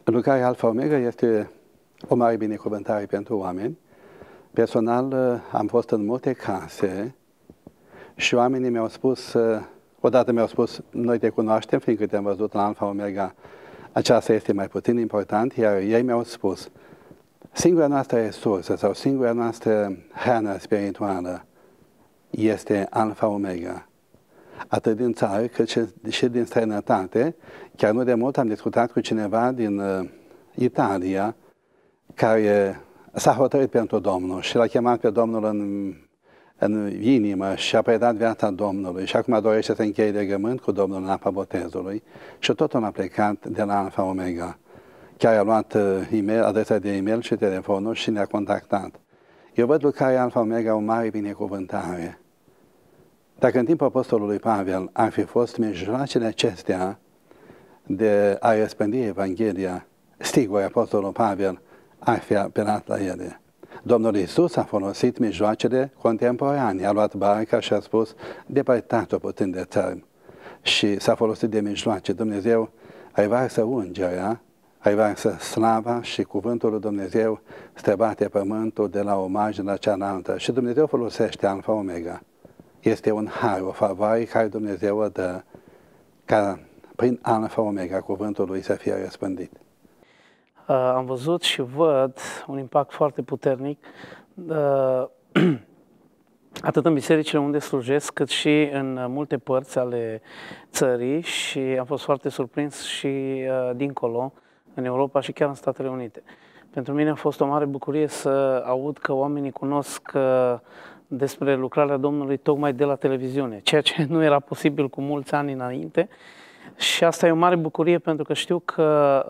Lucrarea Alfa Omega este o mare binecuvântare pentru oameni. Personal am fost în multe case și oamenii mi-au spus, odată mi-au spus, noi te cunoaștem, fiindcă te-am văzut la Alfa Omega, aceasta este mai puțin important, iar ei mi-au spus, singura noastră resursă sau singura noastră hrană spirituală este Alfa Omega. Atât din țară cât și din străinătate. Chiar nu de mult am discutat cu cineva din Italia care s-a hotărât pentru Domnul și l-a chemat pe Domnul în inimă și a predat viața Domnului și acum dorește să încheie legământ cu Domnul în apa botezului și totul a plecat de la Alfa Omega. Chiar a luat adresa de e-mail și telefonul și ne-a contactat. Eu văd lucrarea Alfa Omega o mare binecuvântare. Dacă în timpul Apostolului Pavel ar fi fost mijloacele acestea de a răspândi Evanghelia, sigur, Apostolul Pavel ar fi apelat la ele. Domnul Iisus a folosit mijloacele contemporane, a luat barca și a spus, depărtat-o puțin de țărm. Și s-a folosit de mijloace. Dumnezeu a varsă ungerea, a varsă slava și cuvântul lui Dumnezeu străbate pământul de la o margine la cealaltă. Și Dumnezeu folosește Alfa Omega. Este un har, o favoare care Dumnezeu o dă ca prin Alfa Omega cuvântul lui să fie răspândit. Am văzut și văd un impact foarte puternic atât în bisericile unde slujesc, cât și în multe părți ale țării și am fost foarte surprins și dincolo, în Europa și chiar în Statele Unite. Pentru mine a fost o mare bucurie să aud că oamenii cunosc despre lucrarea Domnului tocmai de la televiziune, ceea ce nu era posibil cu mulți ani înainte. Și asta e o mare bucurie pentru că știu că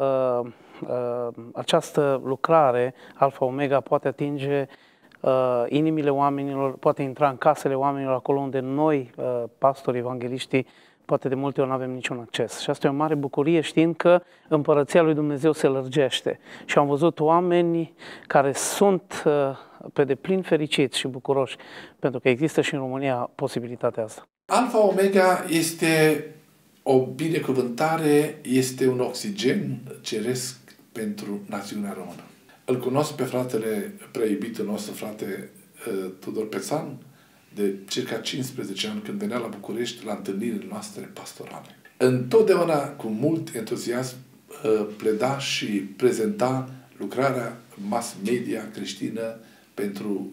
această lucrare, Alfa Omega, poate atinge inimile oamenilor, poate intra în casele oamenilor, acolo unde noi, pastorii, evangeliștii, poate de multe ori nu avem niciun acces. Și asta e o mare bucurie știind că împărăția lui Dumnezeu se lărgește. Și am văzut oameni care sunt pe deplin fericiți și bucuroși, pentru că există și în România posibilitatea asta. Alfa Omega este o binecuvântare, este un oxigen ceresc pentru națiunea română. Îl cunosc pe fratele preiubitul nostru, frate Tudor Pețan, de circa 15 ani, când venea la București la întâlnirile noastre pastorale. Întotdeauna, cu mult entuziasm, pleda și prezenta lucrarea mass media creștină pentru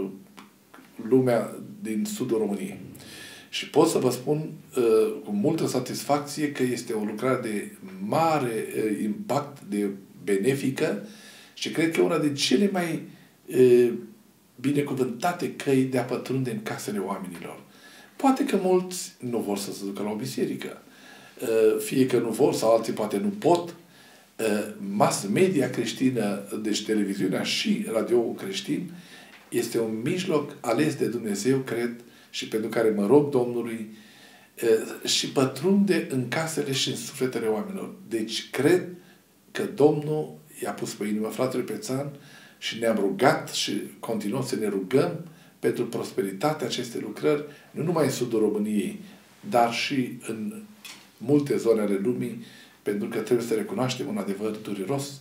lumea din sudul României. Și pot să vă spun cu multă satisfacție că este o lucrare de mare impact, de benefică și cred că una din cele mai binecuvântate căi de a pătrunde în casele oamenilor. Poate că mulți nu vor să se ducă la o biserică, fie că nu vor sau alții poate nu pot. Mass media creștină, deci televiziunea și radioul creștin, este un mijloc ales de Dumnezeu, cred, și pentru care mă rog Domnului, și pătrunde în casele și în sufletele oamenilor. Deci cred că Domnul i-a pus pe inimă fratelui Pețan și ne-am rugat și continuăm să ne rugăm pentru prosperitatea acestei lucrări, nu numai în sudul României, dar și în multe zone ale lumii, pentru că trebuie să recunoaștem un adevăr dureros.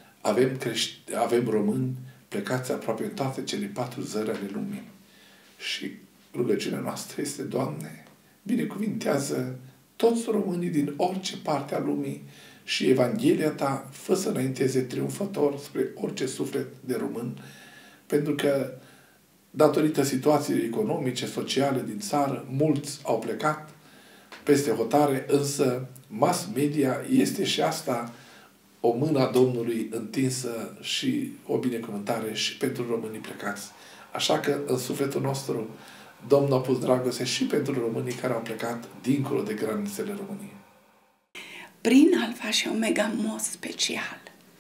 Avem români plecați aproape în toate cele 4 zări ale lumii. Și rugăciunea noastră este, Doamne, binecuvintează toți românii din orice parte a lumii și Evanghelia Ta fă să înainteze triumfător spre orice suflet de român, pentru că datorită situației economice, sociale din țară, mulți au plecat peste hotare, însă mass media este și asta o mână a Domnului întinsă și o binecuvântare și pentru românii plecați. Așa că în sufletul nostru Domnul a pus dragoste și pentru românii care au plecat dincolo de granițele României. Prin Alfa și Omega, în mod special,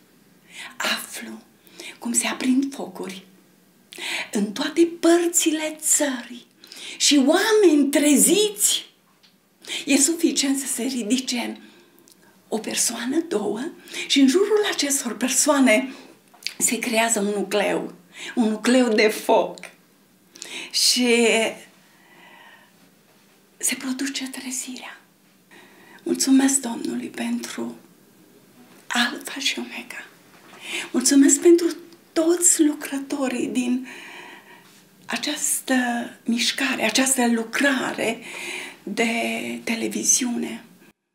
aflu cum se aprind focuri în toate părțile țării și oameni treziți. E suficient să se ridice o persoană, două, și în jurul acestor persoane se creează un nucleu de foc. Și se produce trezirea. Mulțumesc Domnului pentru Alfa și Omega. Mulțumesc pentru toți lucrătorii din această mișcare, această lucrare de televiziune.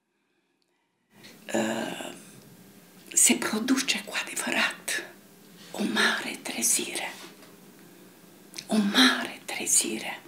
Se produce cu adevărat o mare trezire. O mare trezire.